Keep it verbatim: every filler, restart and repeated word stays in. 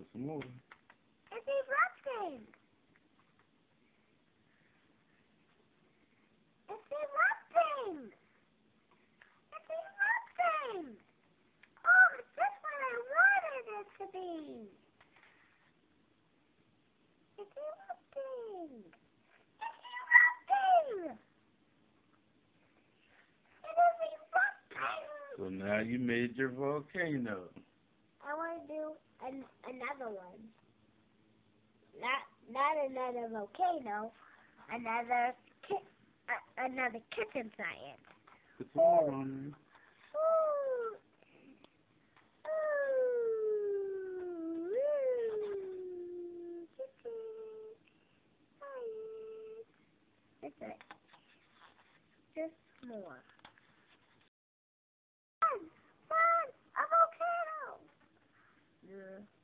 some more. It's erupting. It's erupting. It's erupting. Oh, it's just what I wanted it to be. It's erupting. It's erupting. It is erupting. So now you made your volcano. I want to do an, another one. Not not another volcano. Another ki uh, another kitchen science. Put some more on Ooh. Ooh. Ooh. Kitchen science. That's it. Just more. Fun! Fun! A volcano! Yeah.